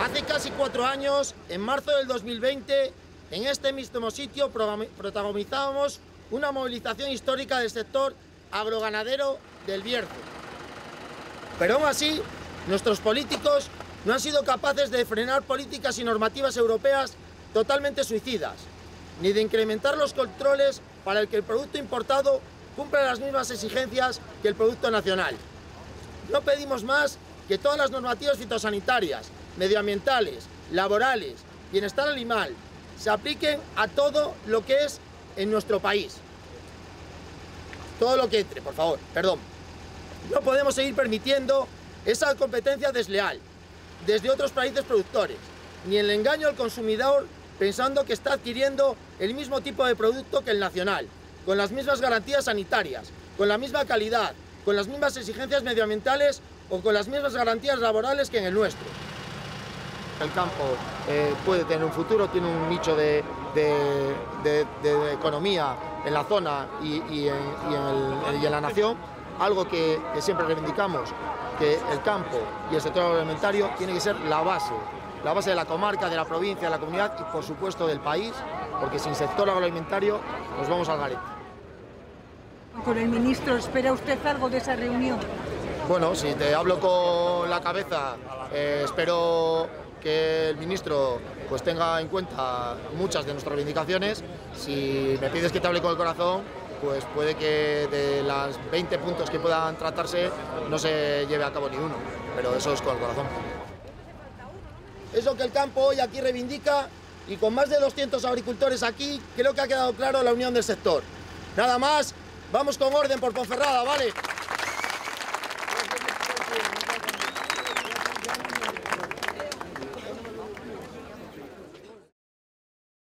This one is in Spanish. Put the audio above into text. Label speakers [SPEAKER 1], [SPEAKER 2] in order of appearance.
[SPEAKER 1] Hace casi 4 años, en marzo del 2020, en este mismo sitio protagonizábamos una movilización histórica del sector agroganadero del Bierzo. Pero aún así, nuestros políticos no han sido capaces de frenar políticas y normativas europeas totalmente suicidas, ni de incrementar los controles para que el producto importado cumpla las mismas exigencias que el producto nacional. No pedimos más que todas las normativas fitosanitarias, medioambientales, laborales, bienestar animal, se apliquen a todo lo que es en nuestro país. Todo lo que entre, por favor, perdón. No podemos seguir permitiendo esa competencia desleal desde otros países productores, ni el engaño al consumidor pensando que está adquiriendo el mismo tipo de producto que el nacional, con las mismas garantías sanitarias, con la misma calidad, con las mismas exigencias medioambientales o con las mismas garantías laborales que en el nuestro. El campo puede tener un futuro, tiene un nicho de economía en la zona y en la nación, algo que siempre reivindicamos, que el campo y el sector agroalimentario tiene que ser la base de la comarca, de la provincia, de la comunidad y por supuesto del país, porque sin sector agroalimentario nos vamos al garete.
[SPEAKER 2] Con el ministro, ¿espera usted algo de esa reunión?
[SPEAKER 1] Bueno, si te hablo con la cabeza, espero que el ministro pues tenga en cuenta muchas de nuestras reivindicaciones. Si me pides que te hable con el corazón, pues puede que de las 20 puntos que puedan tratarse no se lleve a cabo ni uno, pero eso es con el corazón. Es lo que el campo hoy aquí reivindica y con más de 200 agricultores aquí creo que ha quedado claro la unión del sector. Nada más, vamos con orden por Ponferrada, ¿vale?